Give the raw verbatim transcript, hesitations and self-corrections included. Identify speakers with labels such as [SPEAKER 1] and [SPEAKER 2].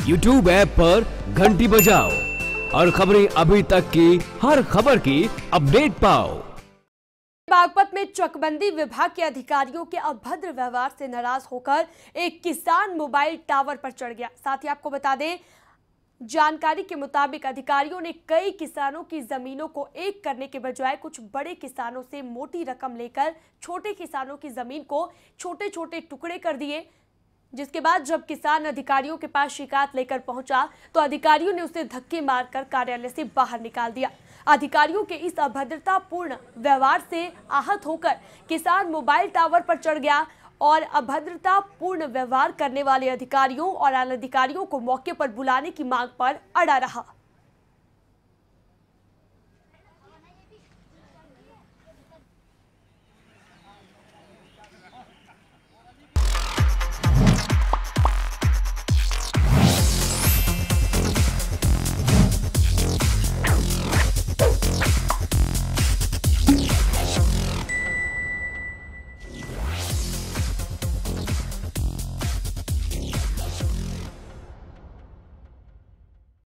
[SPEAKER 1] YouTube app पर घंटी बजाओ और खबरें अभी तक की हर खबर की अपडेट पाओ।
[SPEAKER 2] बागपत में चकबंदी विभाग के अधिकारियों के अभद्र व्यवहार से नाराज होकर एक किसान मोबाइल टावर पर चढ़ गया। साथ ही आपको बता दें, जानकारी के मुताबिक अधिकारियों ने कई किसानों की जमीनों को एक करने के बजाय कुछ बड़े किसानों से मोटी रकम लेकर छोटे किसानों की जमीन को छोटे छोटे टुकड़े कर दिए। जिसके बाद जब किसान अधिकारियों के पास शिकायत लेकर पहुंचा तो अधिकारियों ने उसे धक्के मारकर कार्यालय से बाहर निकाल दिया। अधिकारियों के इस अभद्रतापूर्ण व्यवहार से आहत होकर किसान मोबाइल टावर पर चढ़ गया और अभद्रतापूर्ण व्यवहार करने वाले अधिकारियों और अनधिकारियों को मौके पर बुलाने की मांग पर अड़ा रहा।